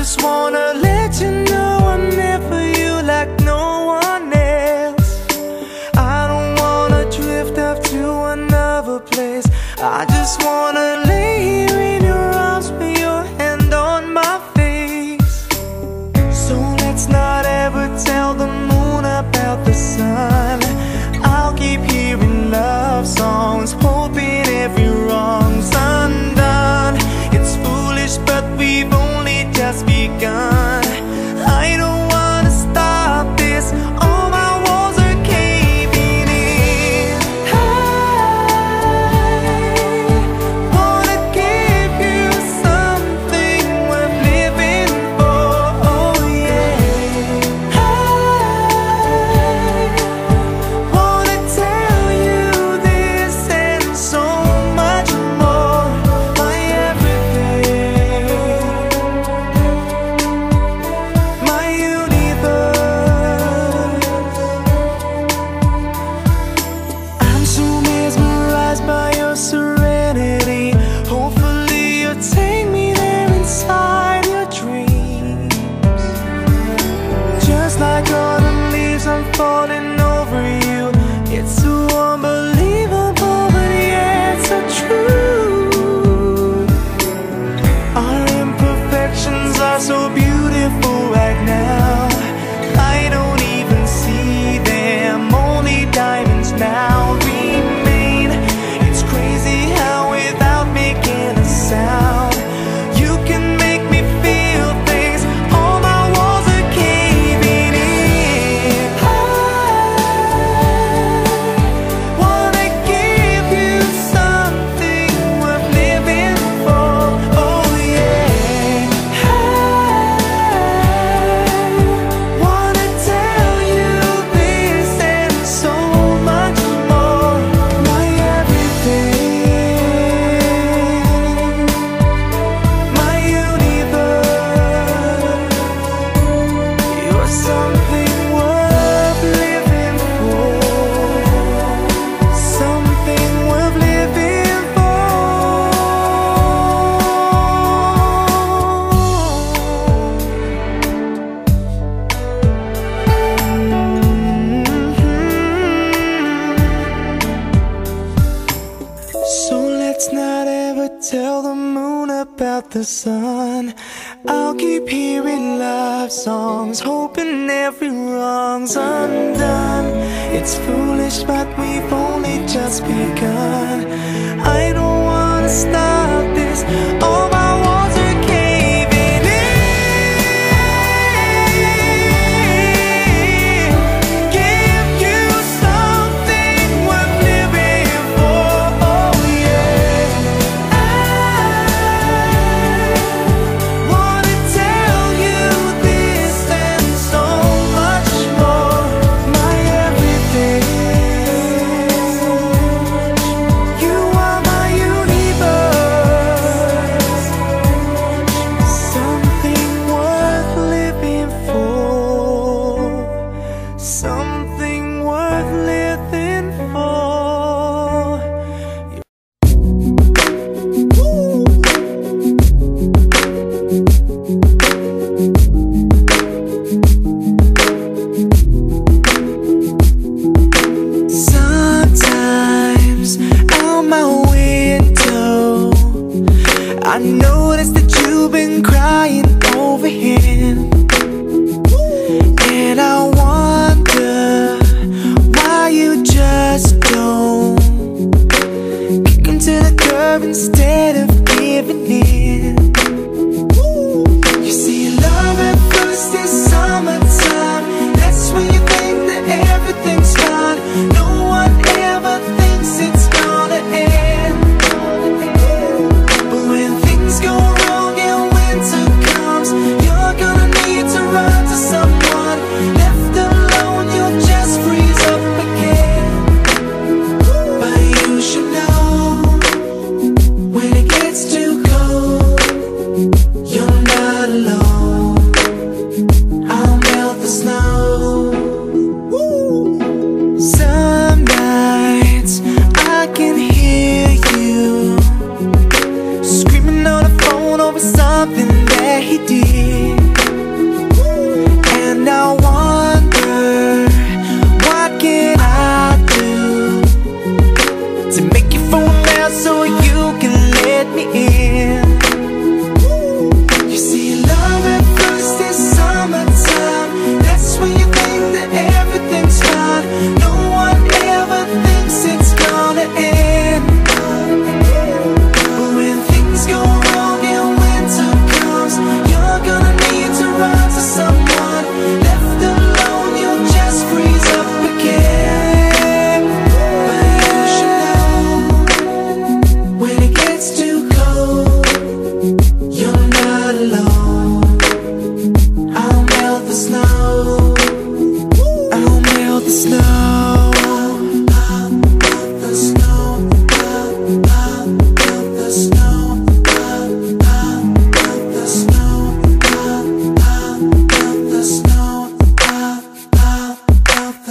just wanna let you know I'm there for you like no one else. I don't wanna drift off to another place. I just wanna lay here in your arms with your hand on my face. So let's not ever tell the moon about the sun. I'll keep hearing love songs, hoping every wrong's undone. It's foolish, but we've only just begun. I don't wanna stop this. All my walls are caving in. I wanna give you something worth living for. Oh yeah. I wanna tell you this and so much more. My everything, my universe. I'm so mesmerized by your serenity. Hopefully you'll take me there inside your dreams. Just like autumn leaves, I'm falling over you. It's so unbelievable, but yeah, it's so true. Our imperfections are so beautiful right now. I don't even see them, only diamonds now remain. It's crazy how without making a sound, you can make me feel things. All my walls are caving in. I wanna give you something worth living for. Oh yeah. I wanna tell you this and so much more. My everything, my universe. You're something worth living for. Something worth living for. So let's not ever tell the moon about the sun. I'll keep hearing love songs, hoping every wrong's undone. It's foolish, but we've only just begun. I don't wanna stop this. All my walls are caving in. Give you something worth living for. Oh yeah. I wanna tell you this and so much more. My everything, you are my universe. Something worth living for. Something worth living for. Sometimes out my window, I notice that you've been crying over him. And I wonder why you just don't kick him to the curb instead of giving in. You see, love at first is summertime. That's when you think that everything's fine. No one ever thinks it's gonna end. But when things go wrong and winter comes, you're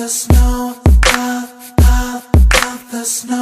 snow, above the snow.